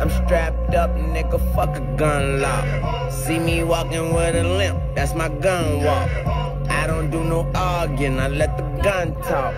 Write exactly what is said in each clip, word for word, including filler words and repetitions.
I'm strapped up, nigga, fuck a gun law. See me walking with a limp, that's my gun walk. I don't do no arguing, I let the gun talk.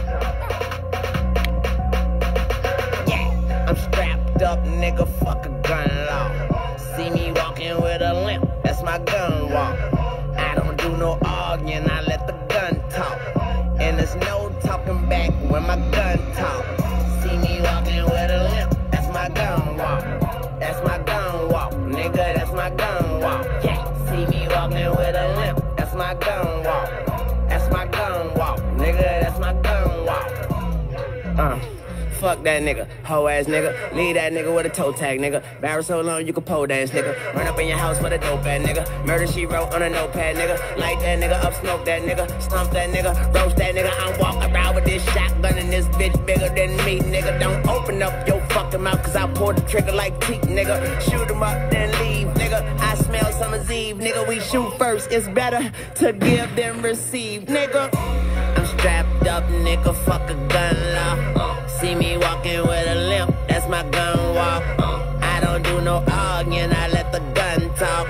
Yeah, I'm strapped up, nigga, fuck a gun law. See me walking with a limp, that's my gun walk. I don't do no arguing, I let the gun talk. And there's no talking back when my gun talk. See me walking with a limp, that's my gun walk. That's my gun walk, nigga, that's my gun walk. Yeah, see me walking with a limp, that's my gun walk. That's my gun walk, nigga, that's my gun walk. Uh. Fuck that nigga, hoe ass nigga. Leave that nigga with a toe tag, nigga. Barrel so long you can pole dance, nigga. Run up in your house with a dope ass nigga. Murder she wrote on a notepad, nigga. Light that nigga up, smoke that nigga. Stomp that nigga, roast that nigga. I'm walking around with this shotgun and this bitch bigger than me, nigga. Don't open up your fucking mouth, cause I pull the trigger like teeth, nigga. Shoot 'em up, then leave, nigga. I smell summer's eve, nigga. We shoot first, it's better to give than receive, nigga. I'm strapped up, nigga, fuck a gun law. See me walking with a limp, that's my gun walk. I don't do no arguing, I let the gun talk.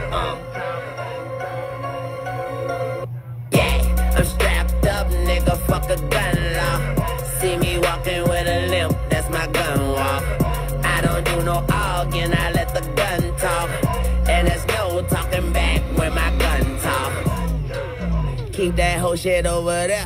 Yeah, I'm strapped up, nigga, fuck a gun law. See me walking with a limp, that's my gun walk. I don't do no arguing, I let the gun talk. And there's no talking back when my gun talk. Keep that whole shit over there.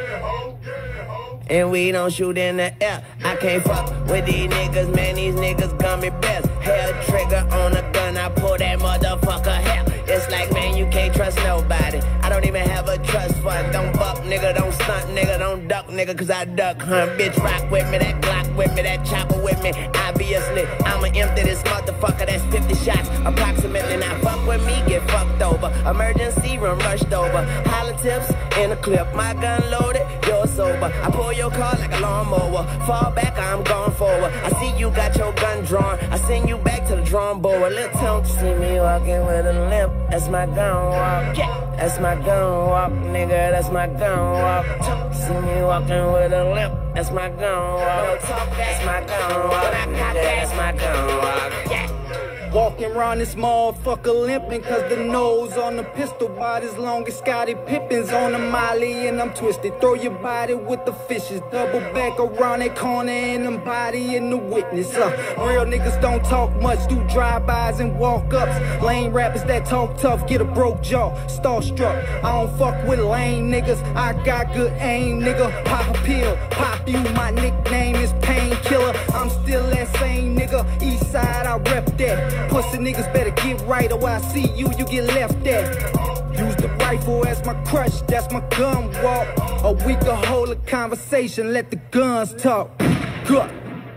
And we don't shoot in the air. I can't fuck with these niggas, man, these niggas gummy best. Hair trigger on a gun, I pull that motherfucker hair. It's like, man, you can't trust nobody. I don't even have a trust fund. Don't buck, nigga, don't stunt, nigga, don't duck, nigga, cause I duck hunt. Bitch, rock with me, that Glock with me, that chopper with me. Obviously, I'ma empty this motherfucker, that's fifty shots. Approximately, now fuck with me, get fucked over. Emergency room rushed over. Holla tips in a clip, my gun loaded, you're sober. I pull your car like a lawnmower. Fall back, I'm going forward. I see you got your gun drawn. I send you back to the drawing board. Little tongue, see me walking with a limp. That's my gun walk. Yeah, that's my gun walk, nigga. That's my gun walk. See me walking with a limp. That's my gun walk. That's my gun walk, nigga. That's my gun walk. Yeah. Walking around this motherfucker limping, cause the nose on the pistol about as long as Scottie Pippen's on the molly, and I'm twisted. Throw your body with the fishes, double back around that corner and them body in the witness. Uh, real niggas don't talk much, do drive-bys and walk-ups. Lame rappers that talk tough, get a broke jaw, starstruck. I don't fuck with lame niggas, I got good aim, nigga. Pop a pill, pop you, my nickname is Painkiller. I'm still that same nigga, east side, I rep that. Pussy niggas better get right, or I see you, you get left at. Use the rifle as my crush, that's my gun walk. Or we can hold a conversation, let the guns talk. Good.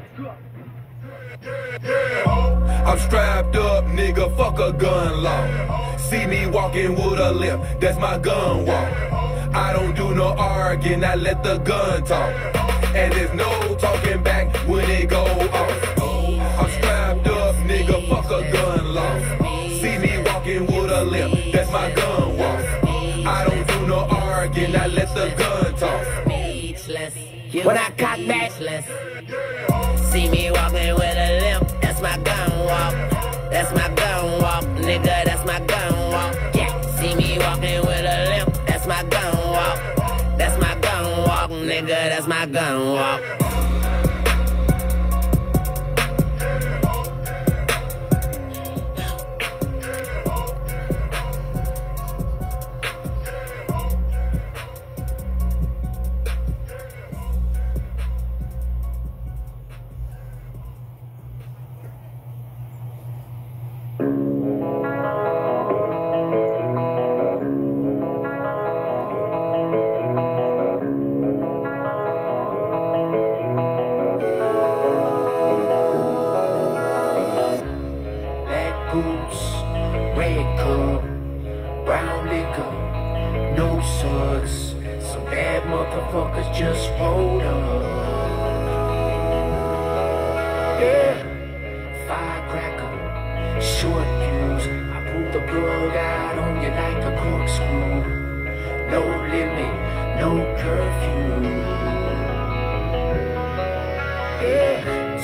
I'm strapped up, nigga, fuck a gun law. See me walking with a limp, that's my gun walk. I don't do no arguing, I let the gun talk. And there's no talking back when it go off. I'm strapped up, nigga, fuck a gun law. See me walking with a limp, that's my gun walk. I don't do no arguing, I let the gun talk. When I cock back, see me walking with a limp, that's my gun walk. That's my gun walk, nigga, that's my gun walk. Yeah, see me walking with a limp, that's my gun walk. That's my gun walk, nigga, that's my gun walk.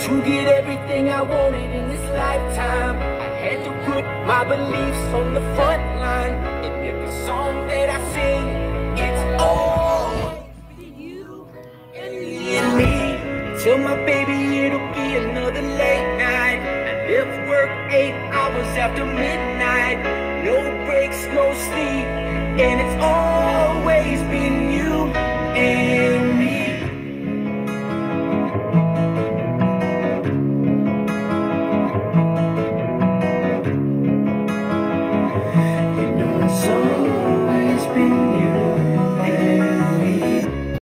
To get everything I wanted in this lifetime, I had to put my beliefs on the front line. And every song that I sing, it's all for you and me and me. Tell my baby it'll be another late night. I left work eight hours after midnight. No breaks, no sleep, and it's always been you and